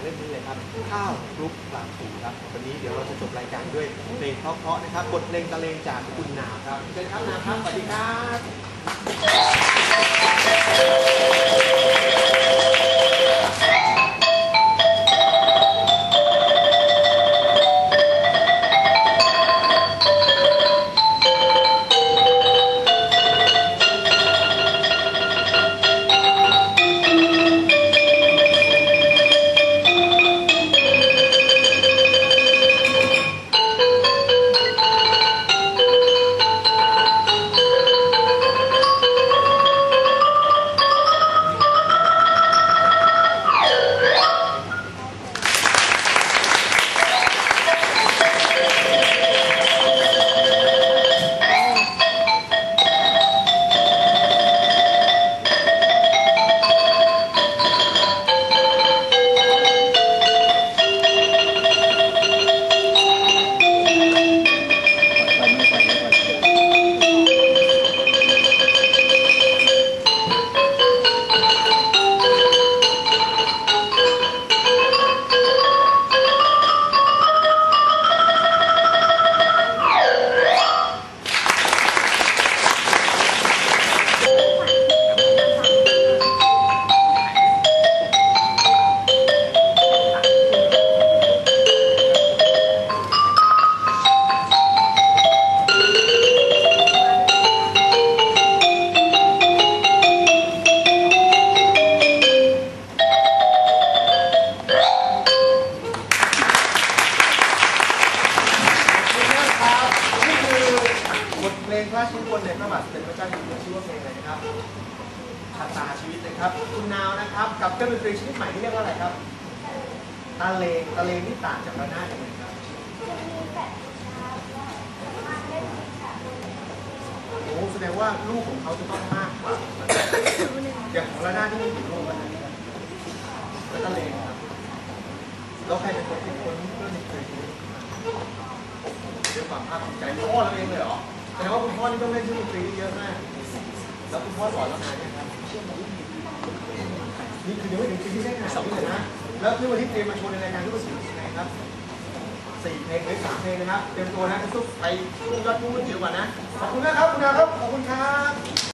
เล่มนี้เลยครับข้าวคลุกปลาทูครับวันนี้เดี๋ยวเราจะจบรายการด้วยเพลงเพราะๆนะครับบทเพลงตะเลงจากคุณนาวครับเชิญครับนาวครับสวัสดีครับเพลงพระชีวิตบนในพระบาทสมเด็จพระเจ้าอยู่หัวชื่อว่าเพลงอะไรนะครับชะตาชีวิตนะครับคุณนาวนะครับกับเครื่องดนตรีชนิดใหม่ที่เรียกว่าอะไรครับตะเลงนี่ต่างจากระนาดยังไงครับโอ้แสดงว่าลูกของเขาจะต้องมากกว่าอย่างของระนาดที่มีกี่ลูกกันนะครับแล้วตะเลงครับแล้วใครเป็นคนที่คนเครื่องดนตรีด้วยความภาคภูมิใจพ่อเราเองเลยเหรอแสดงว่าคุณพ่อนี่ต้องเล่นเครื่องดนตรีเยอะมากแล้วคุณพ่อสอนเรานานยังครับนี่คือยังไม่ถึงปีที่ได้งานนี้เลยนะแล้วที่วันนี้เตรียมมาโชว์ในรายการทุกคนยังไงครับ4 เพลงหรือ3 เพลงนะครับเตรียมตัวนะจะสู้ไปพุ่งยอดพุ่งเยอะกว่านะขอบคุณนะครับคุณดาวครับขอบคุณครับ